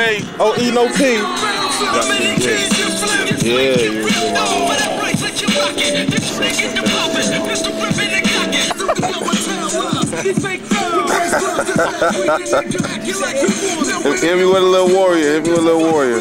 Oh, E no P. Yeah, hit me with a little warrior. Hit me with a little warrior.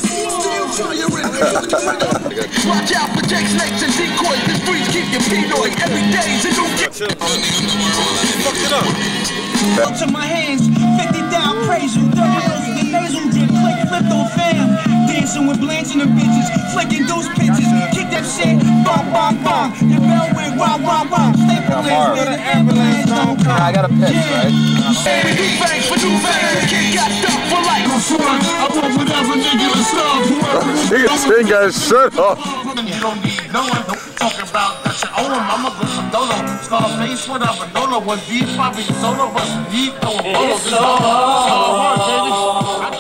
Watch out for Jake snakes and decoys. The streets keep your pinoid. Every day's a new get. Fuck it up. To my hands, 50 down, praise you. Dirty nose with the nasal drip. Click, flip, on fam. Dancing with blanching the bitches. Flicking those pitches. Kick that shit. Bong, bong, bong. Your bell ring. Wow, wow, wow. Staple lands where the ambulance don't come. I got a pitch, right? New bangs for new bangs. Kid got stuck for life. I want whatever nigga to stop. Nigga got shut off. You don't need no one talking about that you own them. I'ma go some dolo. Scarface, whatever. Dolo was deep, probably solo, but deep, no. It's so hard, baby.